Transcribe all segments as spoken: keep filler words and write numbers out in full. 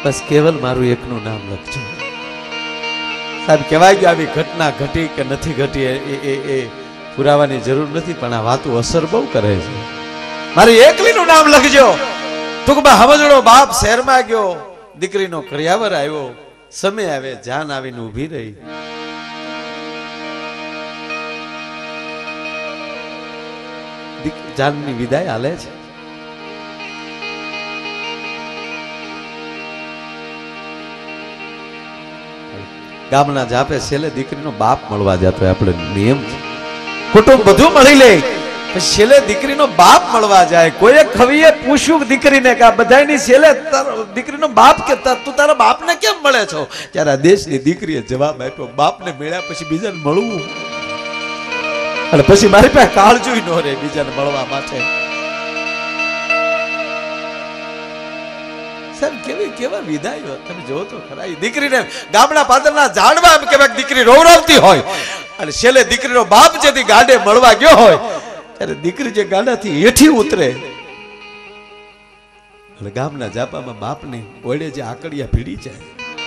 बस केवल मारू एकनु नाम लखजो। साहब कहेवाय गयो आवी घटना घटी के नथी घटी ए ए ए पुरावानी जरूर नहीं, पण आ वातो असर बहु करे छे। मारी एकलीनु नाम लखजो। टूंकमां समजणो बाप शहेरमां गयो, दीकरीनो करियावर आव्यो, समय आवे जान आवीने ऊभी रही। जाननी विदाय हाले छे। गामना जापे छेले दीकरीनो बाप मळवा जतो आपणे नियम छे। कुटुंब बधु मळी ले પછી છેલ્લે દીકરીનો બાપ મળવા જાય। કોઈએ ખવીએ પૂછ્યું દીકરીને કે આ બધાયની છેલ્લે દીકરીનો બાપ કે તું તારા બાપને કેમ મળે છો? ત્યારે આ દેશની દીકરીએ જવાબ આપ્યો, બાપને મળ્યા પછી બીજાને મળવું, અને પછી મારી પાસે કાળજુય ન રહે બીજાને મળવા માટે। સાહેબ કેવી કેવા વિદાય તમે જોવો તો ખરા। એ દીકરીને ગામડા પાદરના ઝાડવા એમ કહેવાય દીકરી રોવરાવતી હોય, અને છેલ્લે દીકરીનો બાપ જેથી ગાડે મળવા ગયો હોય ત્યારે દીકરી જે ગાડાથી હેઠી ઉતરે, અને ગામના જાપામાં બાપની ઓળે જે આકડિયા ભીડી જાય,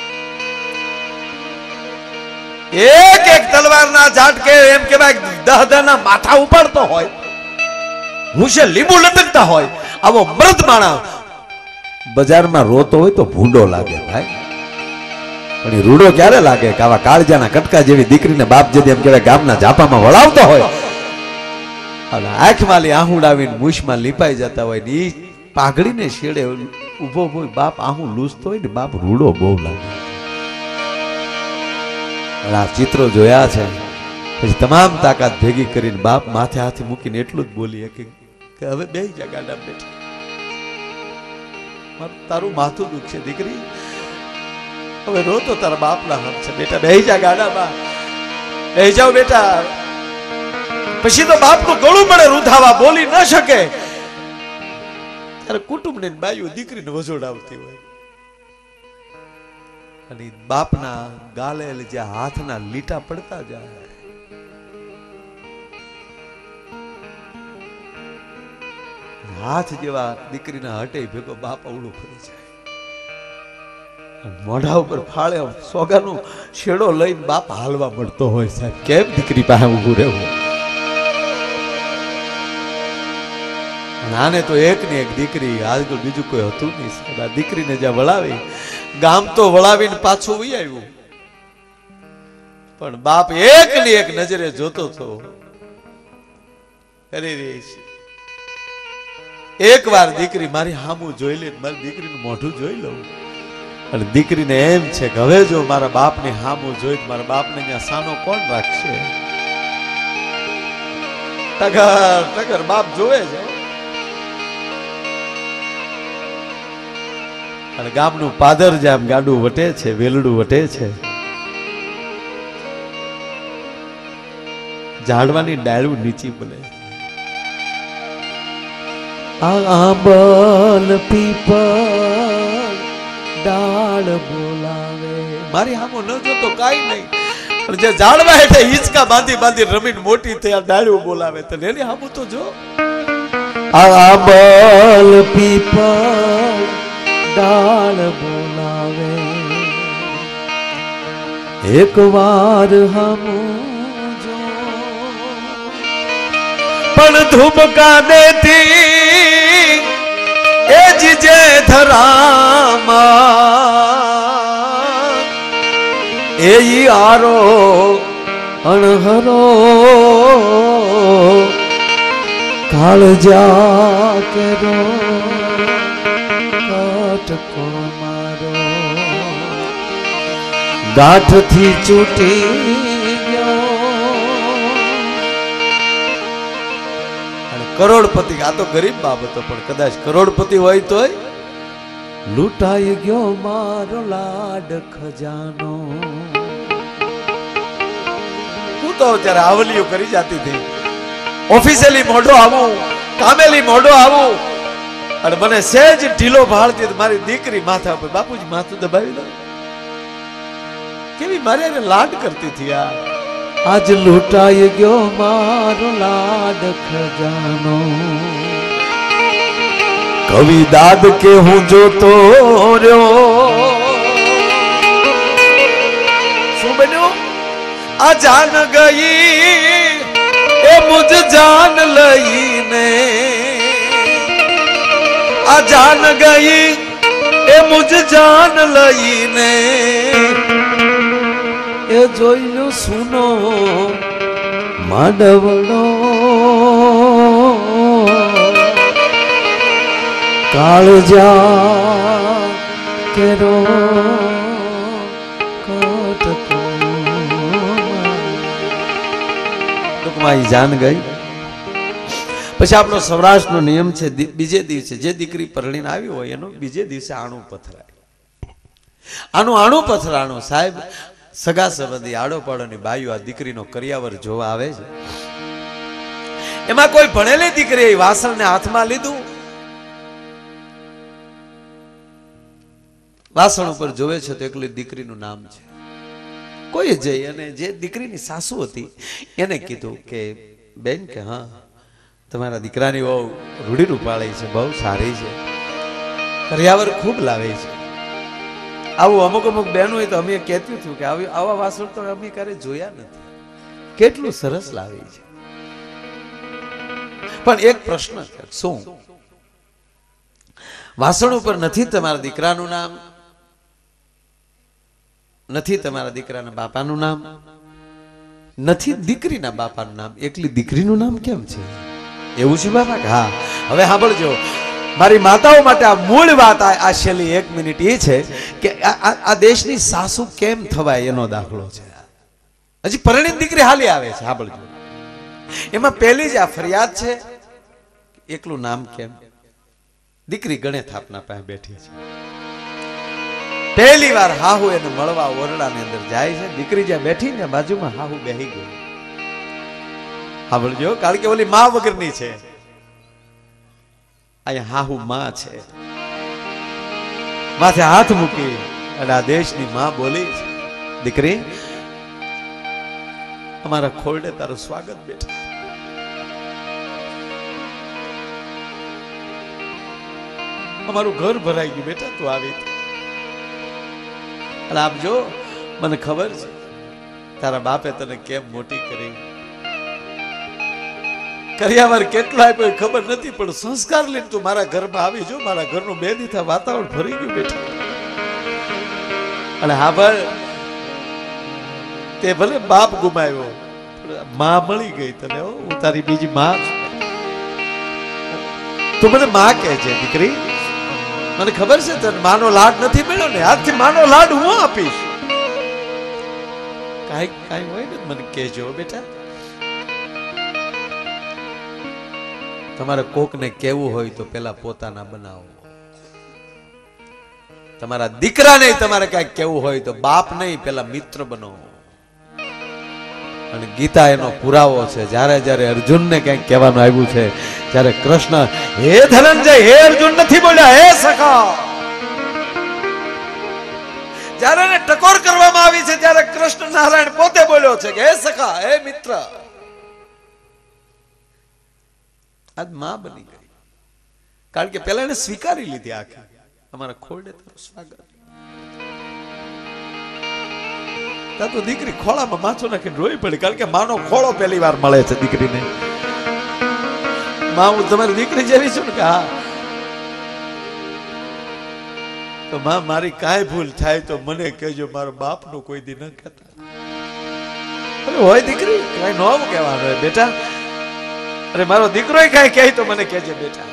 એક એક તલવારના ઝાટકે એમ કહેવાય દહ દહના માથા ઉપાડતો હોય, હુંશે લીંબુ લટકતા હોય, આવો મર્દ માણસ બજારમાં રોતો હોય તો ભૂંડો લાગે ભાઈ, પણ એ રૂડો ક્યારે લાગે કે આવા કાળજાના કટકા જેવી દીકરીને બાપ જેથી એમ કહેવાય ગામના ઝાપામાં વળાવતો હોય, અને આંખમાં લી આહુડાવીને મૂછમાં લીપાઈ જતા હોય ને એ પાઘડીને શેડે ઉભો હોય બાપ આહું લૂસતો હોય ને બાપ રૂડો બહુ લાગે। આ ચિત્રો જોયા છે, પછી તમામ તાકાત ભેગી કરીને બાપ માથે હાથ મૂકીને એટલું જ બોલી કે હવે બે જા ગાડા બેઠા, મારું તારું માથું દુખશે દીકરી, હવે રો તો તારા બાપના હાથ છે બેટા, બે જા ગાડામાં બે જાઓ બેટા। પછી તો બાપનું ગળું મળે રૂધાવા, બોલી ન શકે, ત્યારે કુટુંબની બાયું દીકરીને વજોડાવતી હોય, અને બાપના ગાલે જે હાથના લીટા પડતા જાય, હાથ જેવા દીકરીના હટે ભેગો બાપ અવળું ફરી જાય, મોઢા ઉપર ફાળે સોગાનો છેડો લઈને બાપ હાલવા મળતો હોય। સાહેબ કેમ દીકરી પાસે ઊભું રહેવું? નાને તો એક ને એક દીકરી, આજકાલ બીજું કોઈ હતું નહીં સાહેબ। આ દીકરીને જ્યાં વળાવી, ગામ તો વળાવીને પાછું વહી આવ્યું, પણ બાપ એક ને એક નજરે જોતો હતો, એક વાર દીકરી મારી હામું જોઈ લે, મારી દીકરીનું મોઢું જોઈ લઉં, અને દીકરીને એમ છે કે હવે જો મારા બાપની હામું જોઈ મારા બાપને ત્યાં સાનો કોણ રાખશે? ટગર ટગર બાપ જોવે છે, અને ગામનું પાદર જેમ ગાડું વટે છે, વેલડું વટે છે, ઝાડવાની ડાળું નીચી બોલે, આંબલ પીપલ ડાળ બોલાવે, મારી હામો ન જોતો કાઈ નહીં, પણ જે ઝાડવા હેઠે હિંચકા બાંધી બાંધી રમીને મોટી થયા ડાળું બોલાવે, તો એની હામું તો જો, આંબલ પીપલ ડાળ બોલાવે, એક વાર હમું જો, પણ ધુમકા દેતી એ જીજે ધરામાં, એ આરો અણહરો કાળજા કેરો કટકો મારો, ગાંઠથી છૂટી ગયો, અને કરોડપતિ, આ તો ગરીબ બાપ હતો, પણ કદાચ કરોડપતિ હોય તોય લૂંટાઈ ગયો મારો લાડ ખજાનો। હું તો ત્યારે આવલીઓ કરી જાતી હતી, ઓફિસેલી મોઢો આવું, કામેલી મોઢો આવું, અને મને સહેજ ઢીલો ભાળતી મારી દીકરી માથા પર બાપુજી માથું દબાવી દો, કેવી મારી એને લાડ કરતી હતી યાર। આજ લૂંટાઈ ગયો મારો લાડ ખજાનો, કવિ દાદ કે હું જોતો રહ્યો, આ જાન ગઈ એ મુજ જાન લઈને, આ જાન ગઈ એ મુજ જાન લઈને, એ જોઈ લો સુનો માંડવડો કાળજા કેરો ટૂંકમાં ઈ જાન ગઈ. પછી આપણો સૌરાષ્ટ્રનો નિયમ છે, બીજે દિવસે જે દીકરી પરણીને આવી હોય એનો બીજે દિવસે આણું પથરાય. આનું આણું પથરાણું સાહેબ સગા સંબંધી આડો પાડોની બાઈઓ આ દીકરીનો કરિયાવર જોવા આવે છે. એમાં કોઈ ભણેલી દીકરી વાસણને હાથમાં લીધું, વાસણ ઉપર જોવે છે તો એકલી દીકરીનું નામ છે. કોઈ જઈ અને જે દીકરીની સાસુ હતી એને કીધું કે બેન કે હા તમારા દીકરાની બહુ રૂઢી રૂપાળી છે, બહુ સારી છે, કરિયાવર ખૂબ લાવે છે. આવું અમુક અમુક બહેનો હોય તો અમે કહેતું હતું કે આવી આવા વાસણ તો અમે ક્યારે જોયા નથી, કેટલું સરસ લાવે છે. પણ એક પ્રશ્ન છે, શું વાસણ ઉપર નથી તમારા દીકરાનું નામ, નથી તમારા દીકરાના બાપાનું નામ, નથી દીકરીના બાપાનું નામ, એકલી દીકરીનું નામ કેમ છે? એવું છે બાપા? હા. હવે સાંભળજો, મારી માતાઓ માટે આ મૂળ વાત આ છેલ્લી એક મિનિટ એ છે કે આ દેશની સાસુ કેમ થવાય એનો દાખલો છે. હજી પરણીત દીકરી હાલી આવે છે, સાંભળજો. એમાં પહેલી જ આ ફરિયાદ છે, એકલું નામ કેમ? દીકરી ગણે થાપના પાસે બેઠી છે, પહેલી વાર હાહુ એને મળવા ઓરડાની અંદર જાય છે. દીકરી જ્યાં બેઠી ને બાજુમાં હાહુ બેહી ગઈ. સાંભળજો, કારણ કે ઓલી માં વગરની છે, અહીંયા હાહુ માં છે. માથે હાથ મૂકી અને આ દેશની માં બોલી છે, દીકરી અમારા ખોરડે તારું સ્વાગત બેઠા, અમારું ઘર ભરાઈ ગયું બેટા, તું આવી. અને આપ જો, મને ખબર છે તારા બાપે તને કેમ મોટી કરી, કરિયાવર કેટલો આપ્યો ખબર નથી, પણ સંસ્કાર લઈને તું મારા ઘરમાં આવી જો, મારા ઘરનું બે દીથા વાતાવરણ ભરી ગયું બેટા. અને હા ભાઈ, તે ભલે બાપ ગુમાવ્યો, માં મળી ગઈ તને, હું તારી બીજી માં છું. તું મને માં કહે છે દીકરી, મને ખબર છે તને માનો લાડ નથી મળ્યો ને, આજથી માનો લાડ હું આપીશ. કાંઈ કાંઈ હોય ને મને કહેજો બેટા. તમારે કોકને કેવું હોય તો પેલા પોતાના બનાવો. તમારા દીકરા નહીં તમારે કઈ કેવું હોય તો બાપ નહીં, પેલા મિત્ર બનો. અને ગીતા એનો પુરાવો છે. જ્યારે જ્યારે અર્જુનને કઈક કહેવાનું આવ્યું છે, ત્યારે કૃષ્ણ હે ધનંજય હે અર્જુન નથી બોલ્યા, હે સખા. જ્યારે એને ટકોર કરવામાં આવી છે ત્યારે કૃષ્ણ નારાયણ પોતે બોલ્યો છે કે હે સખા, હે મિત્ર. આજ માં બની ગઈ, કારણ કે પેલા એને સ્વીકારી લીધી આખી, અમારા ખોરડે તારું સ્વાગત. તા તો દીકરી ખોળામાં માથું નાખીને રોઈ પડી, કારણ કે માનો ખોળો પહેલી વાર મળે છે દીકરીને. માં હું તમારી દીકરી જેવી છું ને કે હા, તો માં મારી કાંઈ ભૂલ થાય તો મને કહેજો, મારા બાપ નું કોઈ દી ન કહેતા. હોય દીકરી કઈ ન કહેવાનું હોય બેટા, અરે મારો દીકરો કઈ કહે તો મને કહેજે બેટા.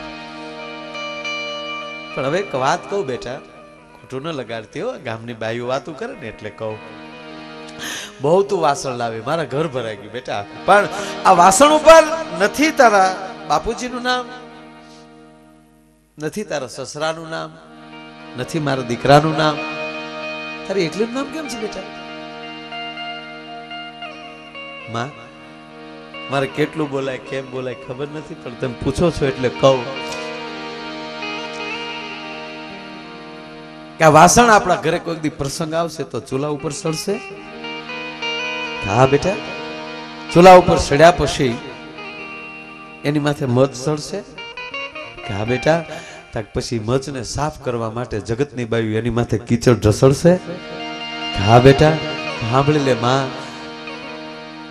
પણ હવે એક વાત કહું બેટા, ખોટું ન લગાડતી હો, ગામની બાઈઓ વાતું કરે ને એટલે કહું, બહુ તું વાસણ લાવી, મારા ઘર ભરાઈ ગયું બેટા. પણ આ વાસણ ઉપર નથી તારા બાપુજીનું નામ, નથી તારા સસરાનું નામ, નથી મારા દીકરાનું નામ, તારી એકલું નામ કેમ છે બેટા? માં મારે કેટલું બોલાય કેમ બોલાય ખબર નથી, પણ તમે પૂછો છો એટલે કહું કે આ વાસણ આપણા ઘરે કોઈ દી પ્રસંગ આવશે તો ચૂલા ઉપર સળશે. હા બેટા, ચૂલા ઉપર સડ્યા પછી એની માથે મધ સળશે. હા બેટા, પછી મધને સાફ કરવા માટે જગતની બાયુ એની માથે કીચડ ઢસડશે. હા બેટા, સાંભળી લે માં,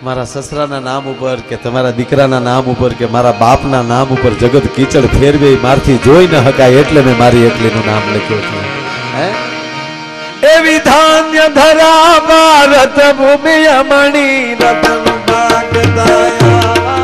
મારા સસરાના નામ ઉપર કે તમારા દીકરાના નામ ઉપર કે મારા બાપના નામ ઉપર જગત કીચડ ફેરવે મારથી જોઈ ન હકાય એટલે મેં મારી એકલીનું નામ લખ્યું છે હે એવી ધાન્ય ધરા ભારત ભૂમિ અમણી રતન બાગદાયા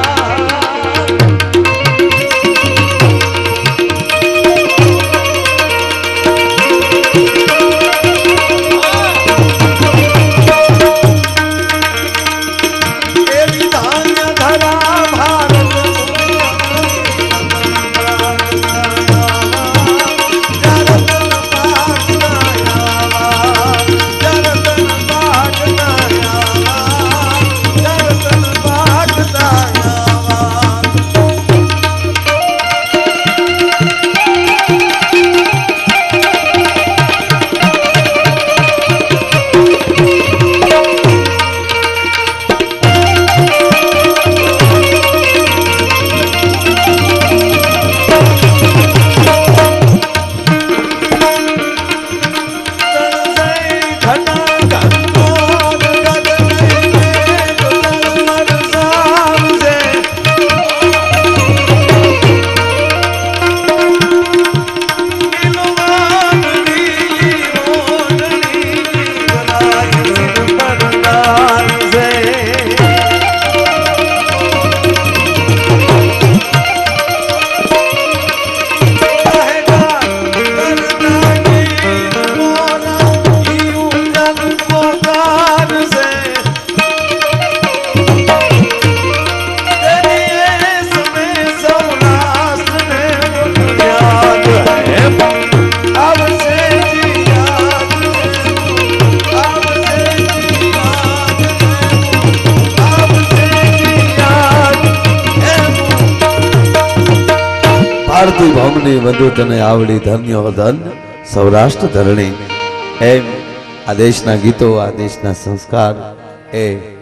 આરતી ભમની વધુ તને આવડી ધન્ય ધન્ય સૌરાષ્ટ્ર ધરણી એમ આ દેશના ગીતો આ દેશના સંસ્કાર એ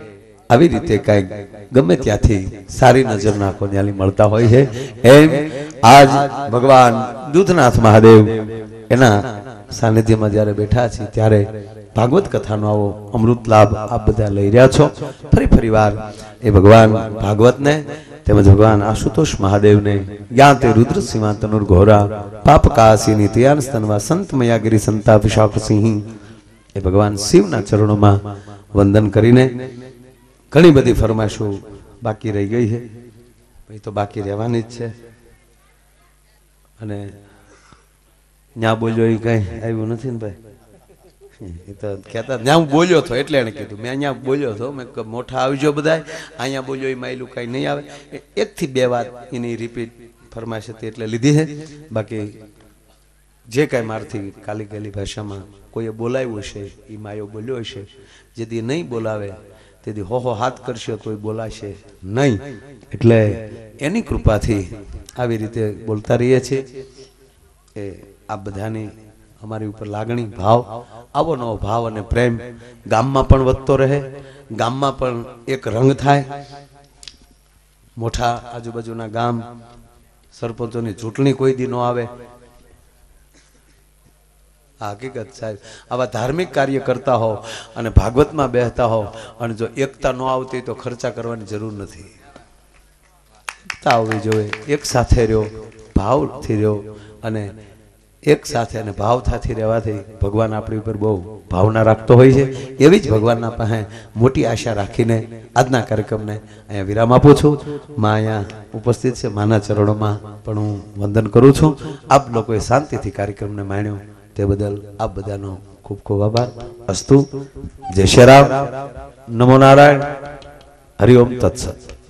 આવી રીતે કઈક ગમે ત્યાંથી સારી નજર નાખો ત્યાંથી મળતા હોય છે એમ આજ ભગવાન દૂધનાથ મહાદેવ એના સાનિધ્યમાં જ્યારે બેઠા છે ત્યારે ભાગવત કથાનો આવો અમૃત લાભ આપ બધા લઈ રહ્યા છો ફરી ફરી વાર એ ભગવાન ભાગવતને તેમજ ભગવાન આશુતોષ મહાદેવને જ્ઞાતે રુદ્ર સીમા તનુર ઘોરા પાપ કાસીની તિયાન સ્તનવા સંત મયાગીરી સંતા વિશાખ સિંહ એ ભગવાન શિવના ચરણોમાં વંદન કરીને ઘણી બધી ફરમાઈશો બાકી રહી ગઈ છે ભાઈ તો બાકી રહેવાની જ છે અને ન્યા બોલ્યો એ કઈ આવ્યું નથી ને ભાઈ એ તો કહેતા ત્યાં હું બોલ્યો હતો એટલે એને કીધું મેં અહીંયા બોલ્યો હતો મેં મોટા આવજો બધા અહીંયા બોલ્યો એ માયલું કાંઈ નહીં આવે એકથી બે વાત એની રિપીટ ફરમાઈશ હતી એટલે લીધી છે બાકી જે કાંઈ મારથી કાલી કાલી ભાષામાં કોઈએ બોલાવ્યું હશે એ માયો બોલ્યો હશે જેથી નહીં બોલાવે તેથી હો હો હાથ કરશે કોઈ બોલાશે નહીં એટલે એની કૃપાથી આવી રીતે બોલતા રહીએ છીએ એ આ બધાની અમારી ઉપર લાગણી ભાવ આવો નવો ભાવ અને પ્રેમ ગામમાં પણ વધતો રહે ગામમાં પણ એક રંગ થાય મોટા આજુબાજુના ગામ સરપંચોની ચૂંટણી કોઈ દી ન આવે આ હકીકત સાહેબ આવા ધાર્મિક કાર્ય કરતા હો અને ભાગવતમાં બેહતા હો અને જો એકતા ન આવતી તો ખર્ચા કરવાની જરૂર નથી એકતા આવવી જોઈએ એક સાથે રહ્યો ભાવથી રહ્યો અને એક સાથે અને ભાવતાથી રહેવાથી ભગવાન આપણી ઉપર બહુ ભાવના રાખતો હોય છે એવી જ ભગવાનના પાસે મોટી આશા રાખીને આજના કાર્યક્રમને અહીંયા વિરામ આપું છું માં અહીંયા ઉપસ્થિત છે માના ચરણોમાં પણ હું વંદન કરું છું આપ લોકોએ શાંતિથી કાર્યક્રમને માણ્યો તે બદલ આપ બધાનો ખૂબ ખૂબ આભાર અસ્તુ જય શ્રી રામ નમો નારાયણ હરિઓમ તત્સત